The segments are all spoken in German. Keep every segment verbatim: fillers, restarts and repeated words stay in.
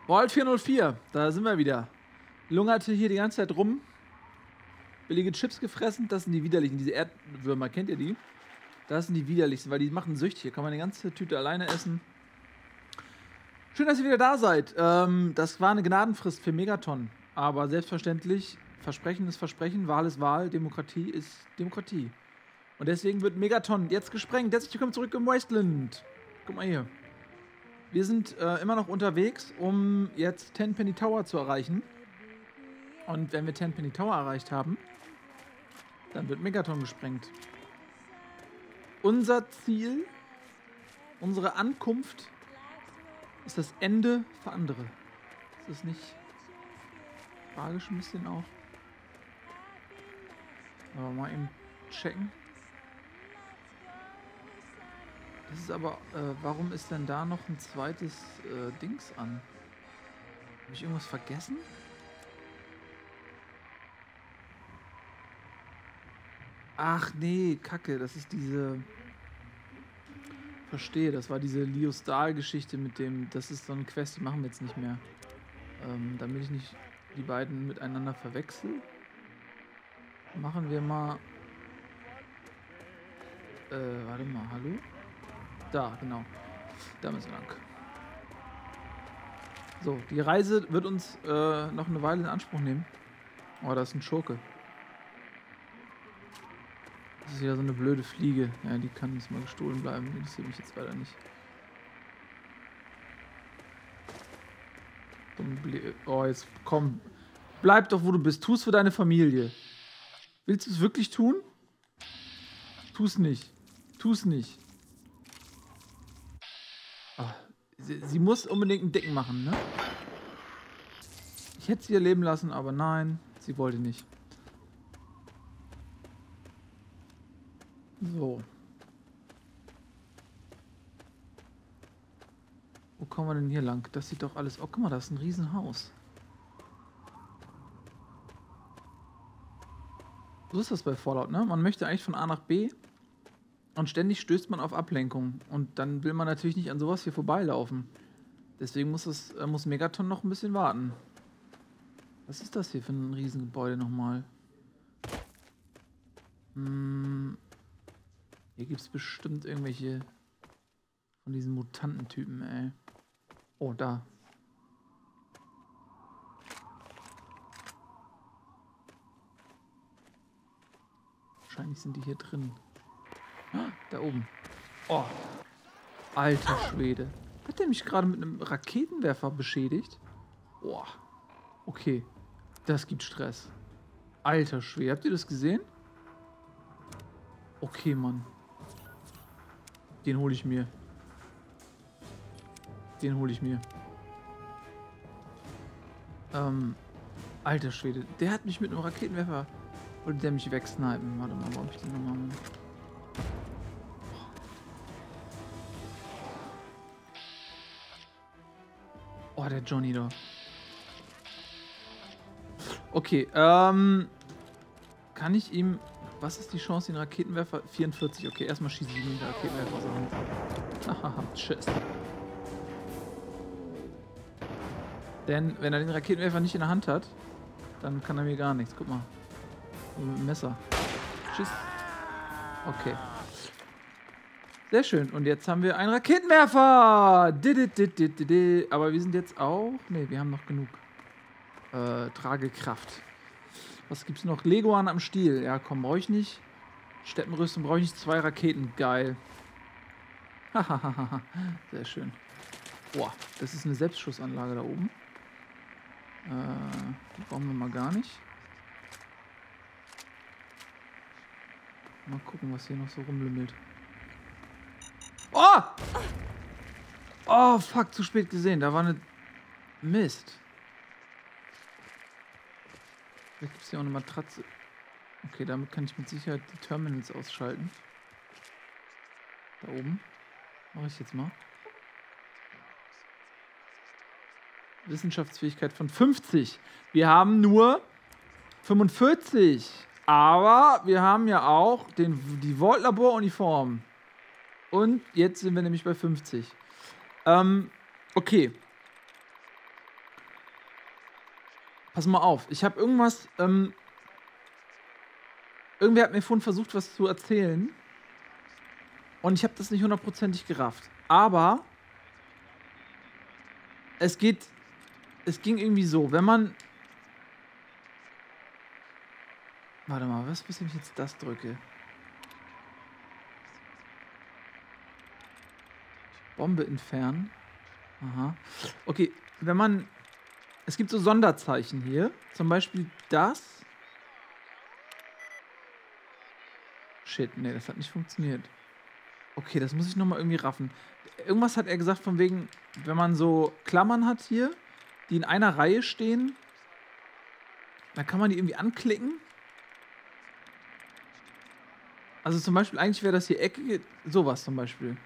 Vault vier null vier, da sind wir wieder. Lungerte hier die ganze Zeit rum. Billige Chips gefressen, das sind die widerlichen. Diese Erdwürmer, kennt ihr die? Das sind die widerlichsten, weil die machen süchtig. Hier kann man eine ganze Tüte alleine essen. Schön, dass ihr wieder da seid. Ähm, das war eine Gnadenfrist für Megaton. Aber selbstverständlich, Versprechen ist Versprechen, Wahl ist Wahl, Demokratie ist Demokratie. Und deswegen wird Megaton jetzt gesprengt. Herzlich willkommen zurück im Wasteland. Guck mal hier. Wir sind äh, immer noch unterwegs, um jetzt Tenpenny Tower zu erreichen. Und wenn wir Tenpenny Tower erreicht haben, dann wird Megaton gesprengt. Unser Ziel, unsere Ankunft ist das Ende für andere. Ist das nicht tragisch ein bisschen auch? Aber mal eben checken. Das ist aber, äh, warum ist denn da noch ein zweites äh, Dings an? Habe ich irgendwas vergessen? Ach nee, Kacke, das ist diese... Verstehe, das war diese Liostal-Geschichte mit dem... Das ist so eine Quest, die machen wir jetzt nicht mehr. Ähm, damit ich nicht die beiden miteinander verwechsel, machen wir mal... Äh, warte mal, hallo? Da, genau. Da müssen wir lang. So, die Reise wird uns äh, noch eine Weile in Anspruch nehmen. Oh, da ist ein Schurke. Das ist ja so eine blöde Fliege. Ja, die kann uns mal gestohlen bleiben. Die interessiert mich jetzt weiter nicht. Oh, jetzt komm. Bleib doch, wo du bist. Tu es für deine Familie. Willst du es wirklich tun? Tu es nicht. Tu es nicht. Oh, sie, sie muss unbedingt einen Dicken machen, ne? Ich hätte sie ihr leben lassen, aber nein, sie wollte nicht. So. Wo kommen wir denn hier lang? Das sieht doch alles... Oh, guck mal, das ist ein Riesenhaus. So ist das bei Fallout, ne? Man möchte eigentlich von A nach B und ständig stößt man auf Ablenkung. Und dann will man natürlich nicht an sowas hier vorbeilaufen. Deswegen muss, das, äh, muss Megaton noch ein bisschen warten. Was ist das hier für ein Riesengebäude nochmal? Hm... Hier gibt es bestimmt irgendwelche von diesen Mutantentypen, ey. Oh, da. Wahrscheinlich sind die hier drin. Ah, da oben. Oh. Alter Schwede. Hat der mich gerade mit einem Raketenwerfer beschädigt? Boah. Okay. Das gibt Stress. Alter Schwede. Habt ihr das gesehen? Okay, Mann. Den hole ich mir. Den hole ich mir. Ähm, alter Schwede. Der hat mich mit einem Raketenwerfer... Wollte der mich wegsnipen? Warte mal, wo hab ich den nochmal... Oh, der Johnny da. Okay, ähm... Kann ich ihm... Was ist die Chance, den Raketenwerfer? vierundvierzig. Okay, erstmal schieße ich ihn den Raketenwerfer aus der Hand. Hahaha, tschüss. Denn wenn er den Raketenwerfer nicht in der Hand hat, dann kann er mir gar nichts. Guck mal. Mit dem Messer. Tschüss. Okay. Sehr schön. Und jetzt haben wir einen Raketenwerfer. Aber wir sind jetzt auch... Ne, wir haben noch genug äh, Tragekraft. Was gibt's noch? Leguan am Stiel. Ja, komm, brauche ich nicht. Steppenrüstung brauche ich nicht. Zwei Raketen. Geil. Hahaha. Sehr schön. Boah, das ist eine Selbstschussanlage da oben. Äh, die brauchen wir mal gar nicht. Mal gucken, was hier noch so rumlümmelt. Oh! Oh, fuck, zu spät gesehen. Da war eine... Mist. Vielleicht gibt es hier auch eine Matratze. Okay, damit kann ich mit Sicherheit die Terminals ausschalten. Da oben. Mache ich jetzt mal. Wissenschaftsfähigkeit von fünfzig. Wir haben nur fünfundvierzig. Aber wir haben ja auch den, die Vault-Labor-Uniform. Und jetzt sind wir nämlich bei fünfzig. Ähm, okay. Pass mal auf, ich habe irgendwas, ähm, irgendwer hat mir vorhin versucht, was zu erzählen. Und ich habe das nicht hundertprozentig gerafft. Aber es geht, es ging irgendwie so, wenn man... Warte mal, was ist, wenn ich jetzt das drücke? Bombe entfernen. Aha. Okay, wenn man... Es gibt so Sonderzeichen hier. Zum Beispiel das. Shit, nee, das hat nicht funktioniert. Okay, das muss ich nochmal irgendwie raffen. Irgendwas hat er gesagt von wegen, wenn man so Klammern hat hier, die in einer Reihe stehen, dann kann man die irgendwie anklicken. Also zum Beispiel, eigentlich wäre das hier eckige, sowas zum Beispiel.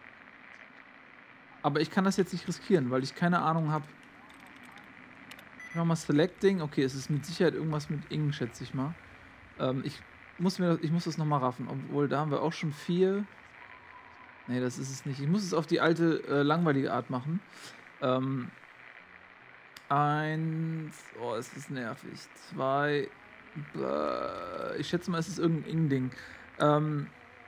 Aber ich kann das jetzt nicht riskieren, weil ich keine Ahnung habe. Nochmal Selecting. Okay, es ist mit Sicherheit irgendwas mit Ing, schätze ich mal. Ähm, ich muss mir das, ich muss das nochmal raffen. Obwohl, da haben wir auch schon vier. Nee, das ist es nicht. Ich muss es auf die alte, äh, langweilige Art machen. Ähm, eins. Oh, es ist nervig. Zwei. Äh, ich schätze mal, es ist irgendein Ing-Ding. Ähm.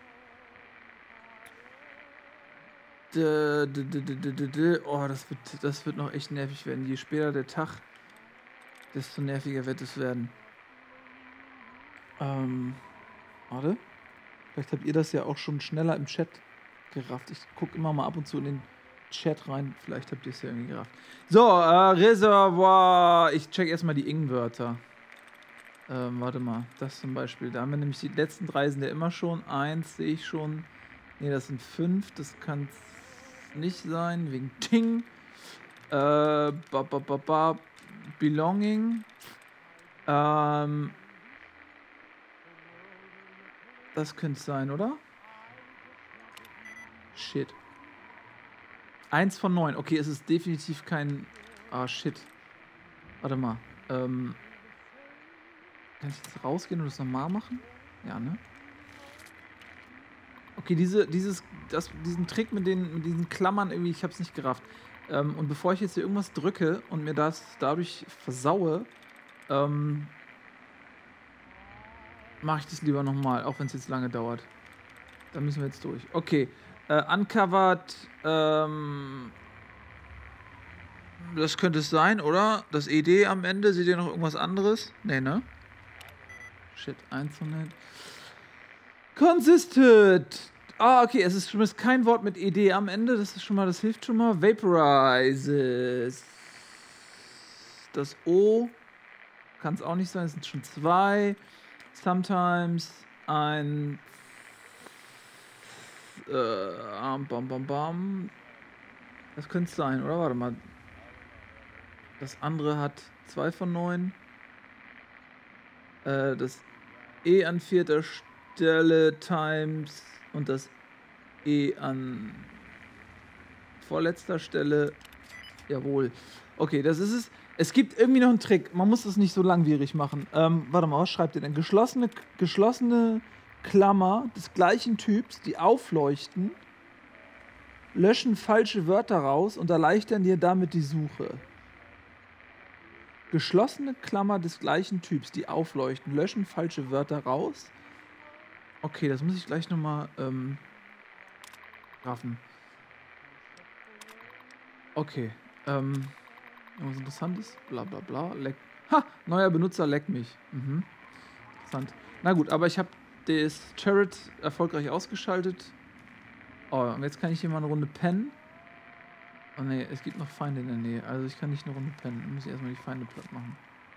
D, d, d, d, d, d, d. Oh, das wird, das wird noch echt nervig werden. Je später der Tag, desto nerviger wird es werden. Ähm, warte. Vielleicht habt ihr das ja auch schon schneller im Chat gerafft. Ich gucke immer mal ab und zu in den Chat rein. Vielleicht habt ihr es ja irgendwie gerafft. So, äh, Reservoir. Ich check erstmal die Ing-Wörter. Ähm, warte mal. Das zum Beispiel. Da haben wir nämlich die letzten drei sind ja immer schon. Eins sehe ich schon. Ne, das sind fünf. Das kann es nicht sein. Wegen Ting. Äh, ba, ba, ba, ba. Belonging. Ähm. Das könnte es sein, oder? Shit. Eins von neun. Okay, es ist definitiv kein... Ah, shit. Warte mal. Ähm... Kann ich jetzt rausgehen und das nochmal machen? Ja, ne? Okay, diese, dieses, das, diesen Trick mit, den, mit diesen Klammern irgendwie, ich hab's nicht gerafft. Ähm, und bevor ich jetzt hier irgendwas drücke und mir das dadurch versaue, ähm... mache ich das lieber nochmal, auch wenn es jetzt lange dauert. Da müssen wir jetzt durch. Okay. Äh, uncovered, ähm... Das könnte es sein, oder? Das E D am Ende. Seht ihr noch irgendwas anderes? Nee, ne? Shit, einhundert. Consistent. Ah, okay, es ist schon mal kein Wort mit E D am Ende. Das ist schon mal, das hilft schon mal. Vaporizes. Das O kann es auch nicht sein. Es sind schon zwei. Sometimes ein... Äh, bam, bam, bam. Das könnte es sein, oder? Warte mal. Das andere hat zwei von neun. Äh, das E an vierter Stelle times und das E an vorletzter Stelle. Jawohl. Okay, das ist es. Es gibt irgendwie noch einen Trick. Man muss das nicht so langwierig machen. Ähm, warte mal, was schreibt ihr denn? Geschlossene, geschlossene Klammer des gleichen Typs, die aufleuchten, löschen falsche Wörter raus und erleichtern dir damit die Suche. Geschlossene Klammer des gleichen Typs, die aufleuchten, löschen falsche Wörter raus. Okay, das muss ich gleich nochmal ähm, raffen. Okay, ähm, irgendwas Interessantes, bla bla bla, leck. Ha, neuer Benutzer, leck mich. Mhm, interessant. Na gut, aber ich habe das Turret erfolgreich ausgeschaltet. Oh, und jetzt kann ich hier mal eine Runde pennen. Oh ne, es gibt noch Feinde in der Nähe, also ich kann nicht eine Runde pennen. Dann muss ich erstmal die Feinde platt machen.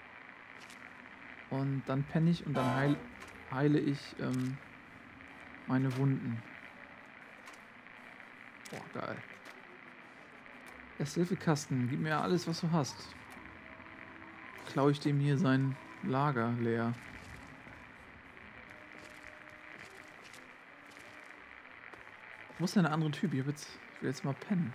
Und dann penne ich und dann heil, heile ich ähm, meine Wunden. Boah, geil. Ersthilfekasten, gib mir alles, was du hast. Klaue ich dem hier sein Lager leer. Wo ist denn der andere Typ? Ich, hab jetzt, ich will jetzt mal pennen.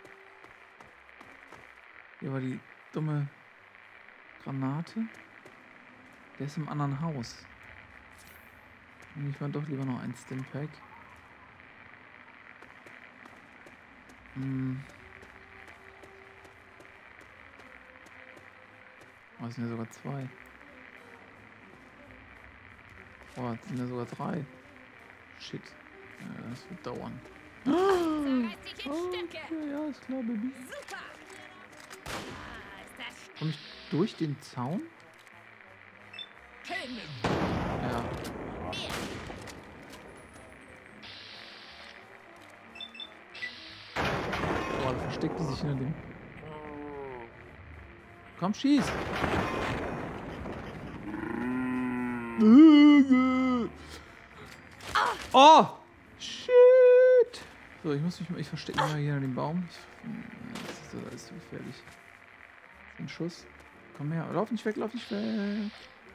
Hier war die dumme Granate. Der ist im anderen Haus. Nehme ich mal doch lieber noch ein Stimpack. Hm. Oh, es sind ja sogar zwei. Oh, es sind ja sogar drei. Shit. Ja, das wird dauern. Okay, ja, ist klar, Baby. Komm ich durch den Zaun? Ja. Boah, da versteckt die sich hinter dem. Komm, schieß! Oh! Shit! So, ich muss mich mal. Ich verstecke mich mal hier hinter dem Baum. Ich, das ist das alles zu gefährlich. Ein Schuss. Komm her. Lauf nicht weg, lauf nicht weg.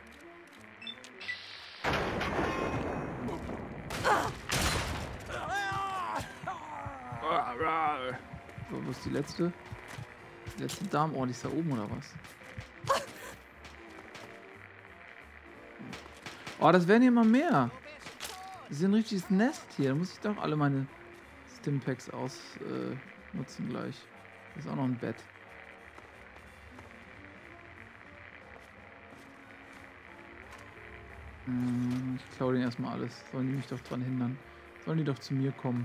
So, wo ist die letzte? Die letzte Dame. Oh, die ist da oben oder was? Oh, das werden hier immer mehr. Das ist ein richtiges Nest hier. Da muss ich doch alle meine Stimpacks ausnutzen äh, gleich. Da ist auch noch ein Bett. Hm, ich klaue denen erstmal alles. Sollen die mich doch dran hindern. Sollen die doch zu mir kommen.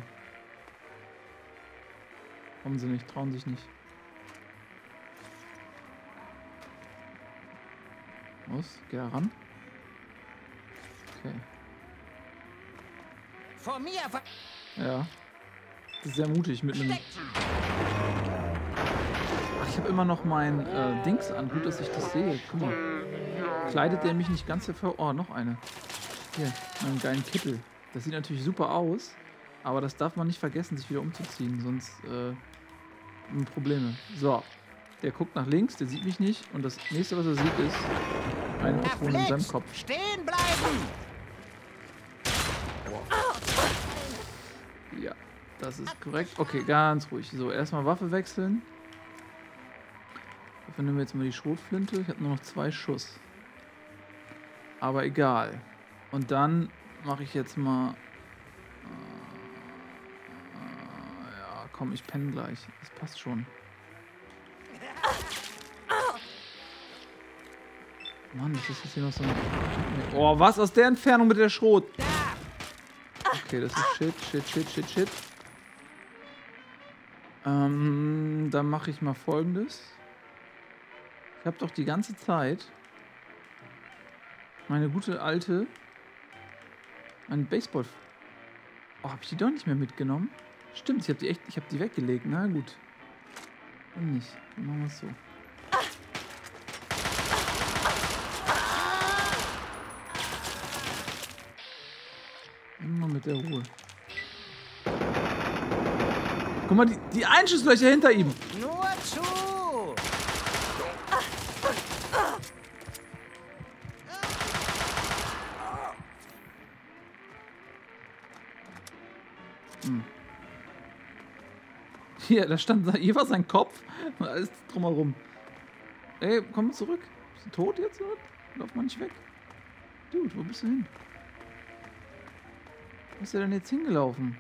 Kommen sie nicht, trauen sich nicht. Los, geh da ran. Okay. Vor mir. Ja. Das ist sehr mutig mit einem. Ach, ich habe immer noch mein äh, Dings an. Gut, dass ich das sehe. Guck mal. Kleidet der mich nicht ganz hervor. Oh, noch eine. Hier, einen geilen Kittel. Das sieht natürlich super aus. Aber das darf man nicht vergessen, sich wieder umzuziehen. Sonst äh, Probleme. So. Der guckt nach links, der sieht mich nicht. Und das nächste, was er sieht, ist eine Patrone in seinem Kopf. Stehen bleiben! Ja, das ist korrekt. Okay, ganz ruhig. So, erstmal Waffe wechseln. Dafür nehmen wir jetzt mal die Schrotflinte. Ich habe nur noch zwei Schuss. Aber egal. Und dann mache ich jetzt mal... Äh, ja, komm, ich penne gleich. Das passt schon. Mann, das ist jetzt hier noch so eine... Oh, was? Aus der Entfernung mit der Schrot? Okay, das ist shit, shit, shit, shit, shit. Ähm, dann mache ich mal Folgendes. Ich habe doch die ganze Zeit meine gute alte... Ein Baseball... Oh, habe ich die doch nicht mehr mitgenommen? Stimmt, ich habe die echt... Ich habe die weggelegt. Na gut. Dann nicht. Dann machen wir es so. Immer mit der Ruhe. Guck mal, die, die Einschusslöcher hinter ihm. Nur zu! Hm. Hier, da stand, hier war sein Kopf und alles drumherum. Ey, komm zurück. Bist du tot jetzt, oder? Lauf mal nicht weg. Dude, wo bist du hin? Wo ist der denn jetzt hingelaufen?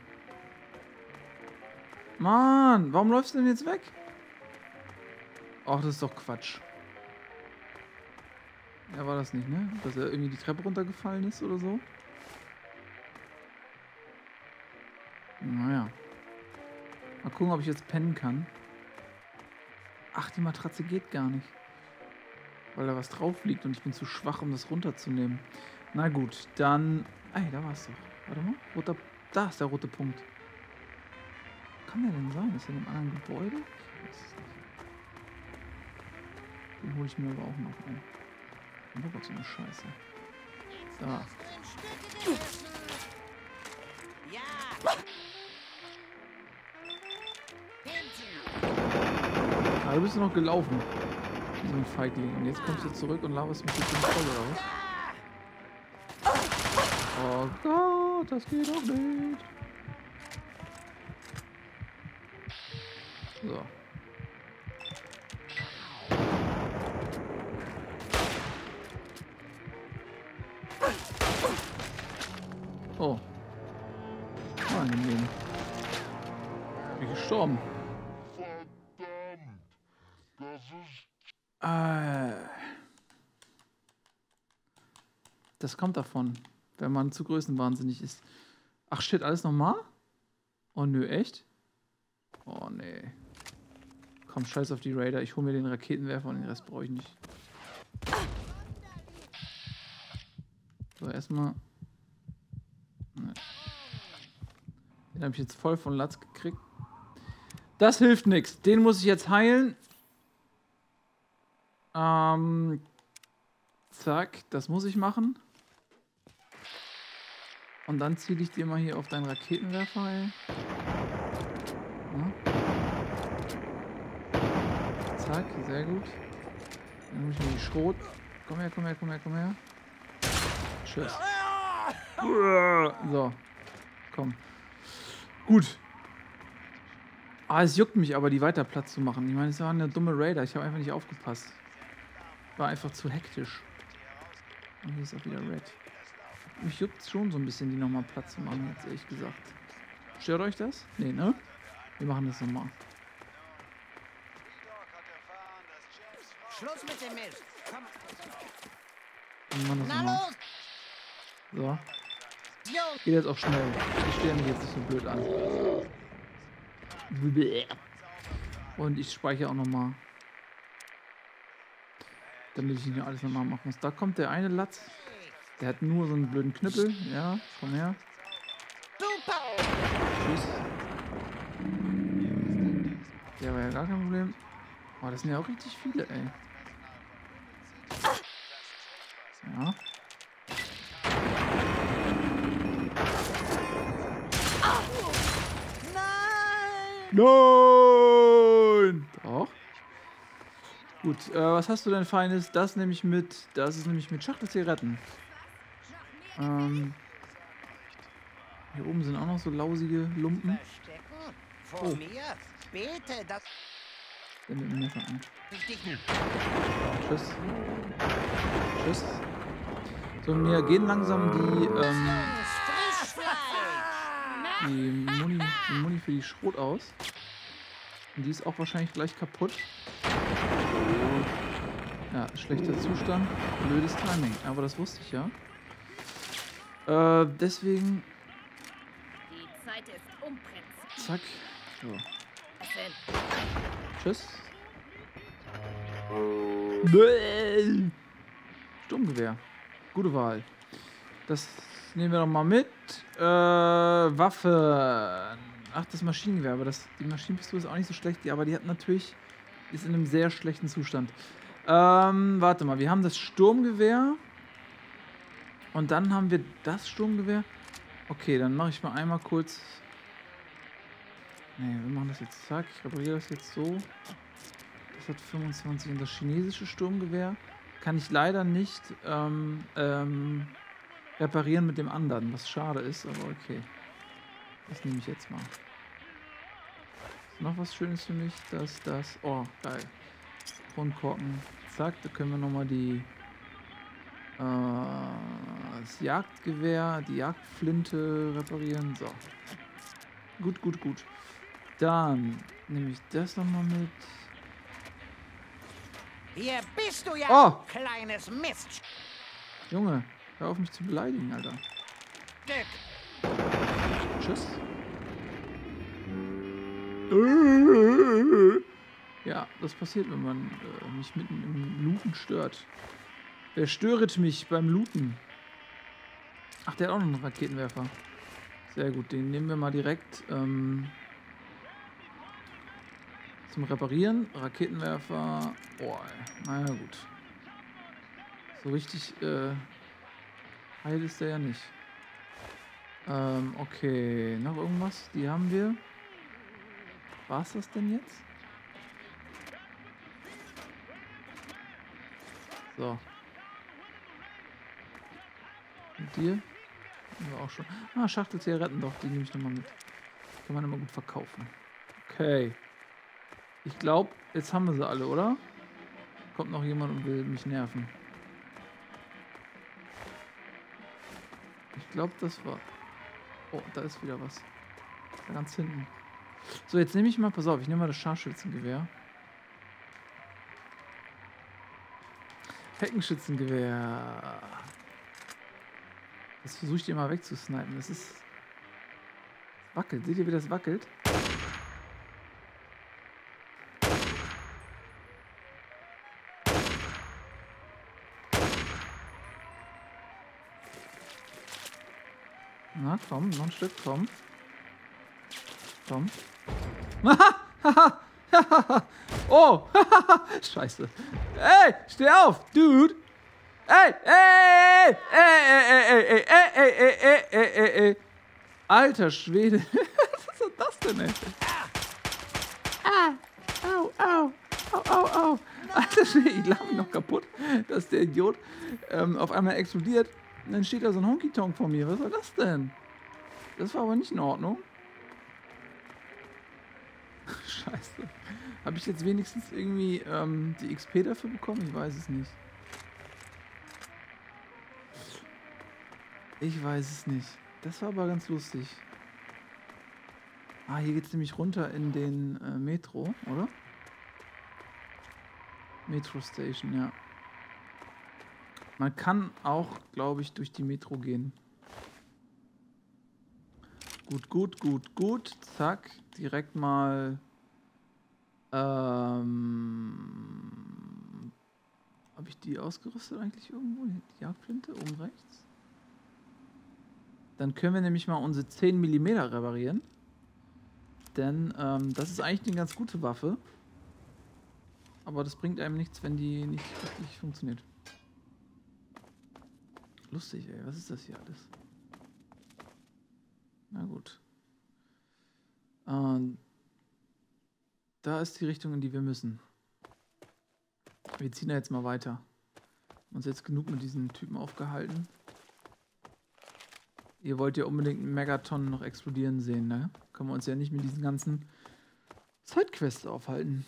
Mann, warum läufst du denn jetzt weg? Ach, das ist doch Quatsch. Ja, war das nicht, ne? Dass er irgendwie die Treppe runtergefallen ist oder so? Naja. Mal gucken, ob ich jetzt pennen kann. Ach, die Matratze geht gar nicht. Weil da was drauf liegt und ich bin zu schwach, um das runterzunehmen. Na gut, dann... Ey, da war es doch. Warte mal. Roter... Da ist der rote Punkt. Wo kann der denn sein? Ist er in einem anderen Gebäude? Ich weiß es nicht. Den hole ich mir aber auch noch ein. Oh Gott, so eine Scheiße. So. Ah, du bist noch gelaufen. Wie so ein Feigling. Und jetzt kommst du zurück und laberst mich jetzt voll, oder was? Oh Gott, das geht doch nicht. So. Oh. Angenehm. Bin gestorben. Verdammt! Das ist... Äh. Das kommt davon, wenn man zu größenwahnsinnig ist. Ach shit, alles nochmal? Oh nö, echt? Oh nee. Komm, scheiß auf die Raider. Ich hole mir den Raketenwerfer und den Rest brauche ich nicht. So, erstmal. Nee. Den habe ich jetzt voll von Latz gekriegt. Das hilft nichts. Den muss ich jetzt heilen. Ähm. Zack, das muss ich machen. Und dann ziele ich dir mal hier auf deinen Raketenwerfer, ey. Ja. Zack, sehr gut. Dann nehme ich mir die Schrot. Komm her, komm her, komm her, komm her. Tschüss. So. Komm. Gut. Ah, es juckt mich aber, die weiter Platz zu machen. Ich meine, es war eine dumme Raider. Ich habe einfach nicht aufgepasst. War einfach zu hektisch. Und hier ist auch wieder Red. Mich juckt es schon so ein bisschen, die nochmal Platz zu machen, jetzt ehrlich gesagt. Stört euch das? Nee, ne? Wir machen das nochmal. Schluss mit dem Mist. Komm. Wir machen das Na nochmal. los. So. Jo. Geht jetzt auch schnell. Ich stehe mich jetzt nicht so blöd an. Und ich speichere auch nochmal. Damit ich nicht alles nochmal machen muss. Da kommt der eine Latz. Der hat nur so einen blöden Knüppel. Ja, komm her. Super. Tschüss. Der war ja gar kein Problem. Oh, das sind ja auch richtig viele, ey. Ja. Nein. Nein! Doch. Gut, äh, was hast du denn Feines? Das nehme ich mit. Das ist nämlich mit Schachtelzigaretten. Ähm. Hier oben sind auch noch so lausige Lumpen. Verstecken? Vor Oh. mir? Bete, dass Der mit dem Messer an. ich dich nicht. Tschüss. Tschüss. So, mir gehen langsam die, ähm, Frischfleisch. die Muni, die Muni für die Schrot aus. Und die ist auch wahrscheinlich gleich kaputt. Ja, schlechter Zustand. Blödes Timing. Aber das wusste ich ja. Äh, deswegen. Die Zeit ist um, Prinz. Zack. So. Essen. Tschüss. Bäh. Sturmgewehr. Gute Wahl. Das nehmen wir doch mal mit. Äh, Waffe. Ach, das Maschinengewehr. Aber das, die Maschinenpistole ist auch nicht so schlecht. Die, aber die hat natürlich... Ist in einem sehr schlechten Zustand. Ähm, warte mal. Wir haben das Sturmgewehr. Und dann haben wir das Sturmgewehr. Okay, dann mache ich mal einmal kurz... Ne, wir machen das jetzt. Zack, ich repariere das jetzt so. Das hat fünfundzwanzig und das chinesische Sturmgewehr kann ich leider nicht ähm, ähm, reparieren mit dem anderen, was schade ist, aber okay. Das nehme ich jetzt mal. Ist noch was Schönes für mich, dass das... Oh, geil. Kronkorken. Zack, da können wir nochmal die... Äh, das Jagdgewehr, die Jagdflinte reparieren. So. Gut, gut, gut. Dann nehme ich das nochmal mit. Hier bist du ja, Oh! kleines Mist. Junge, hör auf mich zu beleidigen, Alter. Stück. Tschüss. Ja, das passiert, wenn man äh, mich mitten im Looten stört. Wer störet mich beim Looten? Ach, der hat auch noch einen Raketenwerfer. Sehr gut, den nehmen wir mal direkt ähm, zum Reparieren. Raketenwerfer. Oh, naja, gut. So richtig äh, heil ist der ja nicht. Ähm, okay. Noch irgendwas? Die haben wir. War's das denn jetzt? So. Und dir? Haben wir auch schon. Ah, Schachtelzigaretten doch, die nehme ich nochmal mit. Kann man immer gut verkaufen. Okay. Ich glaube, jetzt haben wir sie alle, oder? Kommt noch jemand und will mich nerven. Ich glaube, das war... Oh, da ist wieder was. Da ganz hinten. So, jetzt nehme ich mal... Pass auf, ich nehme mal das Scharfschützengewehr. Heckenschützengewehr. Das versuche ich dir mal wegzusnipen. Das ist... Wackelt. Seht ihr, wie das wackelt? Na, komm, noch ein Stück, komm. Komm. Oh! Scheiße. Ey, steh auf, Dude! Ey, ey, ey, ey, ey, ey, ey, ey, ey, ey, ey, ey, ey. Alter Schwede. Was ist denn das denn, ey? Ah! Au, au, au, au, au. Alter Schwede, ich lache mich noch kaputt, dass der Idiot ähm, auf einmal explodiert. Und dann steht da so ein Honky-Tonk vor mir. Was war das denn? Das war aber nicht in Ordnung. Scheiße. Habe ich jetzt wenigstens irgendwie ähm, die X P dafür bekommen? Ich weiß es nicht. Ich weiß es nicht. Das war aber ganz lustig. Ah, hier geht es nämlich runter in den äh, Metro, oder? Metro Station, ja. Man kann auch, glaube ich, durch die Metro gehen. Gut, gut, gut, gut. Zack. Direkt mal... Ähm... Habe ich die ausgerüstet eigentlich irgendwo? Die Jagdflinte oben rechts? Dann können wir nämlich mal unsere zehn Millimeter reparieren. Denn ähm, das ist eigentlich eine ganz gute Waffe. Aber das bringt einem nichts, wenn die nicht richtig funktioniert. Lustig, ey. Was ist das hier alles? Na gut. Ähm, da ist die Richtung, in die wir müssen. Wir ziehen da jetzt mal weiter. Uns jetzt genug mit diesen Typen aufgehalten. Ihr wollt ja unbedingt einen Megaton noch explodieren sehen, ne? Können wir uns ja nicht mit diesen ganzen Sidequests aufhalten.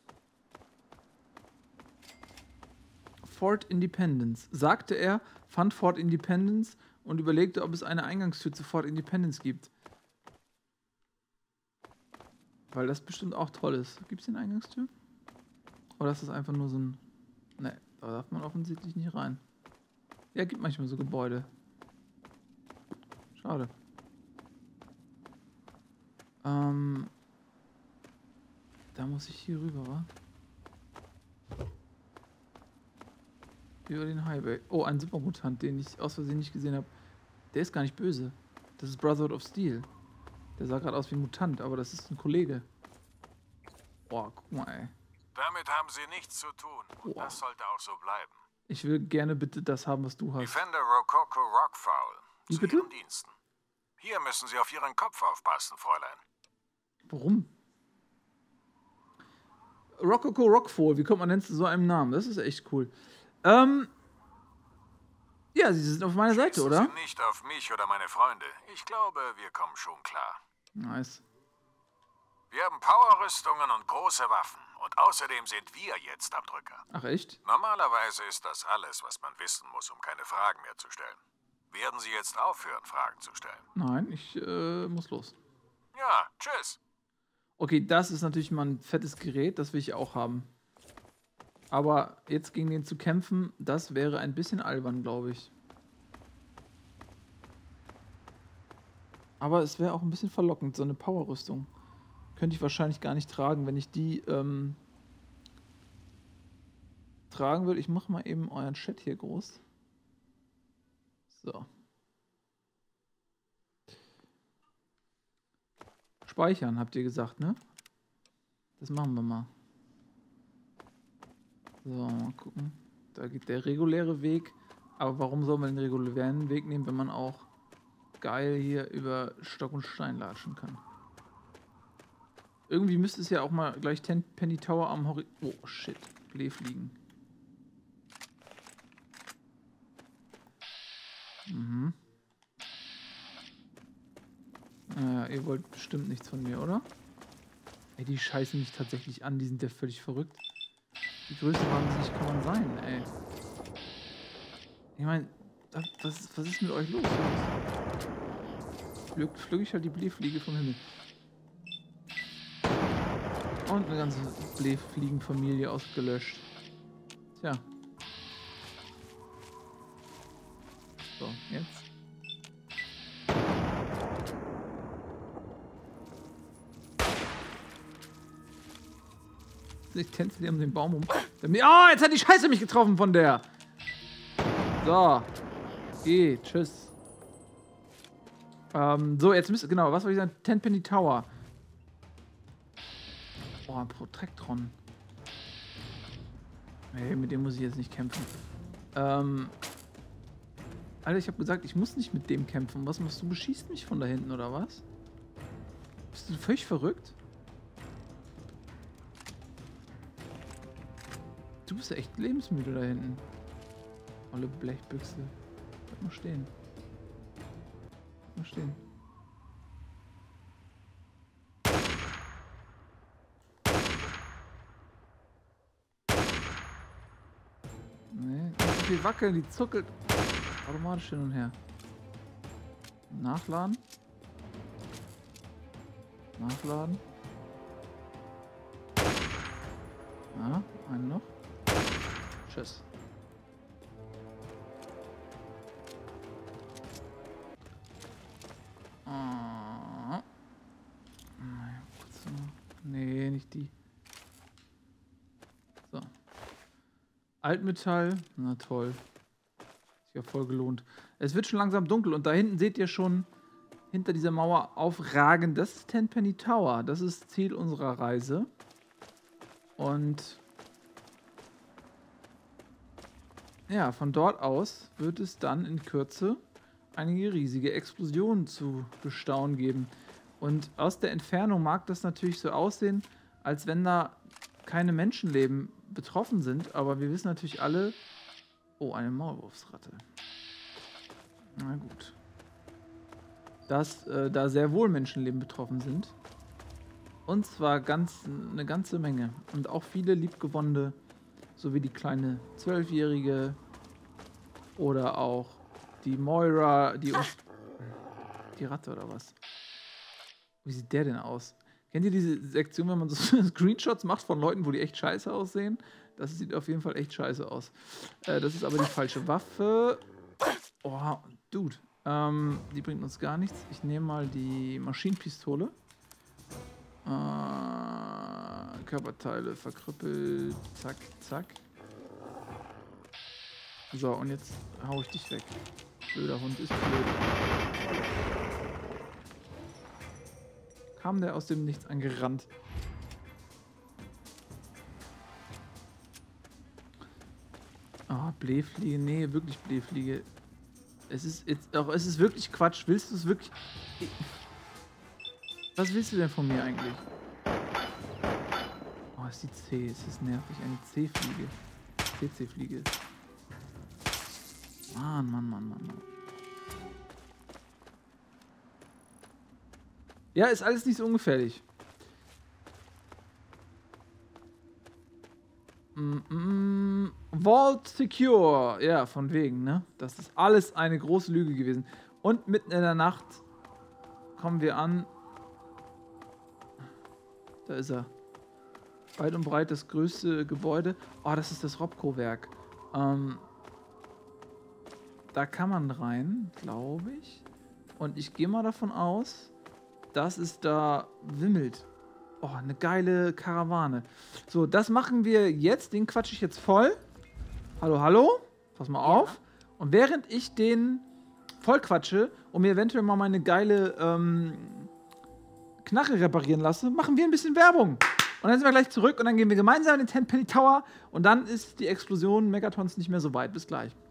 Fort Independence. Sagte er, fand Fort Independence und überlegte, ob es eine Eingangstür zu Fort Independence gibt. Weil das bestimmt auch toll ist. Gibt es hier eine Eingangstür? Oder ist das einfach nur so ein... Ne, da darf man offensichtlich nicht rein. Ja, gibt manchmal so Gebäude. Schade. Ähm... Da muss ich hier rüber, wa? Über den Highway. Oh, ein Supermutant, den ich aus Versehen nicht gesehen habe. Der ist gar nicht böse. Das ist Brotherhood of Steel. Der sah gerade aus wie ein Mutant, aber das ist ein Kollege. Boah, guck mal, ey. Damit haben sie nichts zu tun. Und Boah. das sollte auch so bleiben. Ich will gerne bitte das haben, was du hast. Defender Rococo Rockfowl. Wie Zu bitte? Ihren Diensten. Hier müssen Sie auf Ihren Kopf aufpassen, Fräulein. Warum? Rococo Rockfall, wie kommt man denn zu so einem Namen? Das ist echt cool. Ähm... Ja, sie sind auf meiner Seite, Schießen oder? Sie nicht auf mich oder meine Freunde. Ich glaube, wir kommen schon klar. Nice. Wir haben Powerrüstungen und große Waffen. Und außerdem sind wir jetzt Abdrücker. Ach, echt? Normalerweise ist das alles, was man wissen muss, um keine Fragen mehr zu stellen. Werden Sie jetzt aufhören, Fragen zu stellen? Nein, ich äh, muss los. Ja, tschüss. Okay, das ist natürlich mal ein fettes Gerät, das will ich auch haben. Aber jetzt gegen den zu kämpfen, das wäre ein bisschen albern, glaube ich. Aber es wäre auch ein bisschen verlockend, so eine Powerrüstung. Könnte ich wahrscheinlich gar nicht tragen, wenn ich die ähm, tragen würde. Ich mache mal eben euren Chat hier groß. So. Speichern, habt ihr gesagt, ne? Das machen wir mal. So, mal gucken. Da geht der reguläre Weg. Aber warum soll man den regulären Weg nehmen, wenn man auch geil hier über Stock und Stein latschen kann? Irgendwie müsste es ja auch mal gleich Ten Penny Tower am Horizont... Oh, shit. Blee fliegen. Mhm. Naja, ihr wollt bestimmt nichts von mir, oder? Ey, die scheißen mich tatsächlich an. Die sind ja völlig verrückt. Wie größenwahnsinnig kann man sein, ey? Ich meine, was, was ist mit euch los? Flüg, flüg ich halt die Bleefliege vom Himmel. Und eine ganze Bleefliegenfamilie ausgelöscht. Tja. So, jetzt. Ich tänze dir um den Baum rum. Oh, jetzt hat die Scheiße mich getroffen von der. So. Geh, tschüss. Ähm, so, jetzt müsste, genau, was wollte ich sagen? Tenpenny Tower. Oh, ein Protektron. Nee, mit dem muss ich jetzt nicht kämpfen. Ähm. Alter, ich habe gesagt, ich muss nicht mit dem kämpfen. Was machst du? Beschießt mich von da hinten, oder was? Bist du völlig verrückt? Du bist ja echt lebensmüde da hinten. Olle Blechbüchse. Bleib mal stehen. Bleib mal stehen. Nee, nicht so viel wackeln, die zuckelt automatisch hin und her. Nachladen. Nachladen. Ja, einen noch. Tschüss. Ah. Nee, nicht die. So. Altmetall. Na toll. Ist ja voll gelohnt. Es wird schon langsam dunkel und da hinten seht ihr schon hinter dieser Mauer aufragen. Das ist Tenpenny Tower. Das ist Ziel unserer Reise. Und ja, von dort aus wird es dann in Kürze einige riesige Explosionen zu bestaunen geben. Und aus der Entfernung mag das natürlich so aussehen, als wenn da keine Menschenleben betroffen sind. Aber wir wissen natürlich alle... Oh, eine Maulwurfsratte. Na gut. Dass äh, da sehr wohl Menschenleben betroffen sind. Und zwar ganz, eine ganze Menge. Und auch viele liebgewonnene, so wie die kleine Zwölfjährige oder auch die Moira, die uns... Die Ratte oder was? Wie sieht der denn aus? Kennt ihr diese Sektion, wenn man so Screenshots macht von Leuten, wo die echt scheiße aussehen? Das sieht auf jeden Fall echt scheiße aus. Äh, das ist aber die falsche Waffe. Oh, Dude. Ähm, die bringt uns gar nichts. Ich nehme mal die Maschinenpistole. Äh, Körperteile verkrüppelt. Zack, zack. So, und jetzt hau ich dich weg. Blöder Hund ist blöd. Kam der aus dem Nichts angerannt. Ah, oh, Blähfliege. Nee, wirklich Blähfliege. Es ist jetzt auch, es ist wirklich Quatsch. Willst du es wirklich... Was willst du denn von mir eigentlich? Oh, ist die C. Es ist nervig. Eine C-Fliege. C C-Fliege. Mann, Mann, Mann, Mann, Mann. Ja, ist alles nicht so ungefährlich. Mm -mm. Vault Secure. Ja, von wegen, ne? Das ist alles eine große Lüge gewesen. Und mitten in der Nacht kommen wir an. Da ist er. Weit und breit das größte Gebäude. Oh, das ist das Robco-Werk. Ähm, da kann man rein, glaube ich. Und ich gehe mal davon aus, dass es da wimmelt. Oh, eine geile Karawane. So, das machen wir jetzt. Den quatsche ich jetzt voll. Hallo, hallo. Pass mal auf. Ja. Und während ich den voll quatsche und mir eventuell mal meine geile ähm, Knarre reparieren lasse, machen wir ein bisschen Werbung. Und dann sind wir gleich zurück und dann gehen wir gemeinsam in den Tenpenny Tower und dann ist die Explosion Megatons nicht mehr so weit. Bis gleich.